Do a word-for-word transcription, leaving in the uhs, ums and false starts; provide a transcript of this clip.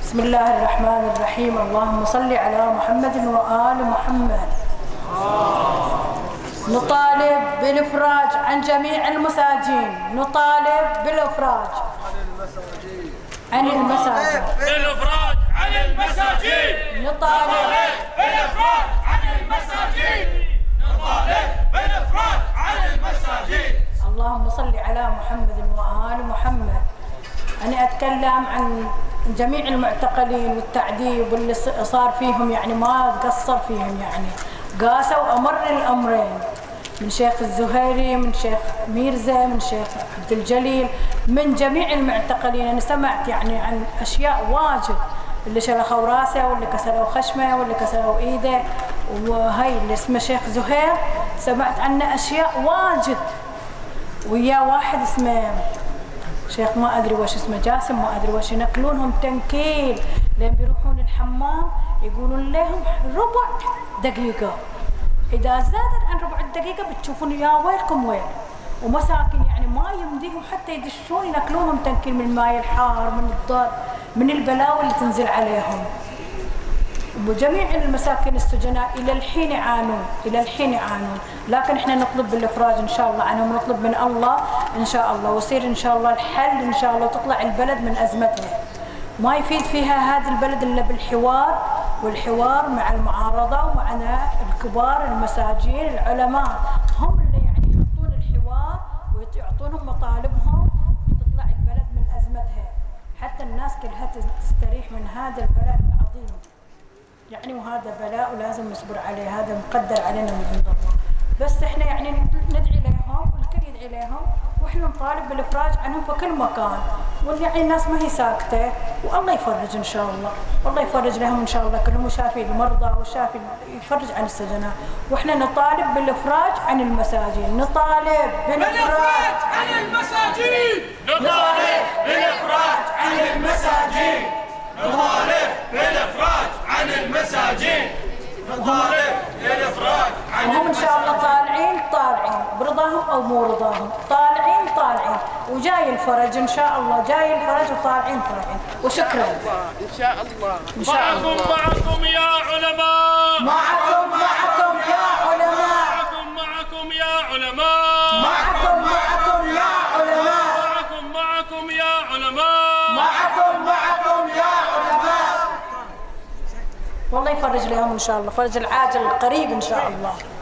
بسم الله الرحمن الرحيم. اللهم صل على محمد وآل محمد. نطالب بالإفراج عن جميع المساجين. نطالب بالإفراج عن المساجين. بالإفراج عن المساجين. نطالب بالإفراج عن المساجين. نطالب بالإفراج عن المساجين. اللهم صل على محمد وآل محمد. أنا أتكلم عن جميع المعتقلين والتعذيب واللي صار فيهم، يعني ما قصر فيهم، يعني قاسوا أمر الأمرين، من شيخ الزهيري، من شيخ ميرزا، من شيخ عبد الجليل، من جميع المعتقلين. أنا سمعت يعني عن أشياء واجد، اللي شلخوا راسه واللي كسروا خشمه واللي كسروا إيده، وهي اللي اسمه شيخ زهير سمعت عنه أشياء واجد. ويا واحد اسمه شيخ ما ادري وش اسمه، جاسم ما ادري وش، ينكلونهم تنكيل لين بيروحون الحمام يقولون لهم ربع دقيقه، اذا زادت عن ربع الدقيقه بتشوفون يا ويلكم ويل. ومساكين يعني ما يمديهم حتى يدشون، ينكلونهم تنكيل من الماء الحار، من الضر، من البلاوي اللي تنزل عليهم. وجميع المساكين السجناء الى الحين يعانون، الى الحين يعانون، لكن احنا نطلب بالافراج ان شاء الله عنهم، نطلب من الله ان شاء الله، ويصير ان شاء الله الحل ان شاء الله، تطلع البلد من ازمتها. ما يفيد فيها هذا البلد الا بالحوار، والحوار مع المعارضه ومعنا الكبار المساجين العلماء، هم اللي يعني يحطون الحوار ويعطونهم مطالبهم، وتطلع البلد من ازمتها، حتى الناس كلها تستريح من هذا البلاء العظيم. يعني وهذا بلاء ولازم نصبر عليه، هذا مقدر علينا من عند الله. بس احنا يعني ندعي لهم والكل يدعي لهم، واحنا نطالب بالافراج عنهم في كل مكان، يعني الناس ما هي ساكته، والله يفرج ان شاء الله، والله يفرج لهم ان شاء الله كلهم، وشافي المرضى وشافي يفرج عن السجناء. واحنا نطالب بالافراج عن المساجين. نطالب بالافراج عن المساجين. نطالب بالافراج عن المساجين. نطالب بالافراج عن المساجين. نطالب بالافراج عن وهم ان شاء الله طالعين طالعين برضاهم او مو رضاهم، طالعين طالعين، وجاي الفرج ان شاء الله، جاي الفرج وطالعين طالعين. وشكرا ان شاء الله. ان شاء الله. معكم معكم يا علماء. معكم معكم يا علماء. معكم معكم يا علماء. معكم معكم يا علماء. معكم معكم يا علماء. معكم معكم يا علماء. والله يفرج لهم ان شاء الله، فرج العاجل القريب ان شاء الله.